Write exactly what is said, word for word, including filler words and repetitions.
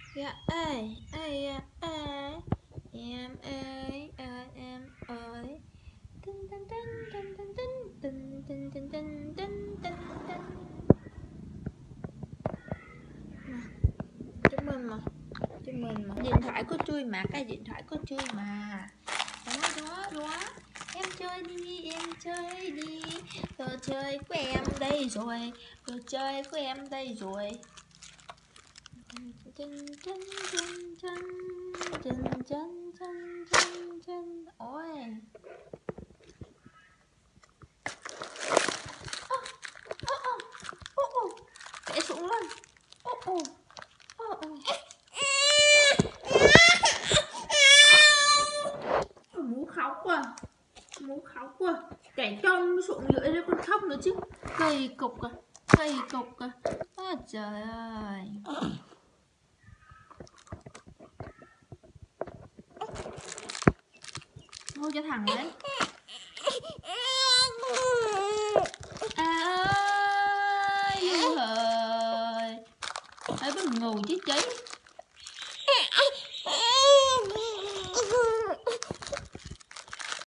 Dạ ơi, ơi à, ơi, em ơi, ơi em ơi. Tin tin tin tin tin tin tin tin tin tin tin tin tin. Chúng mình mà, chúng mình mà. Điện thoại có chui mà, cái điện thoại có chui mà. Đó đó đó. Em chơi đi, em chơi đi. Đồ chơi của em đây rồi, đồ chơi của em đây rồi. Chân chân chân chân chân chân chân chân chân. Ôi ô ô ô ô ô té xuống luôn. Ô ô ô ô Mú khóc quá, mú khóc quá, chạy trong xuống dưới rồi còn khóc nữa chứ. Cây cục à, cây cục à. À, trời ơi. Thôi cho thằng đấy. À ơi, hơi bất ngờ chứ cháy.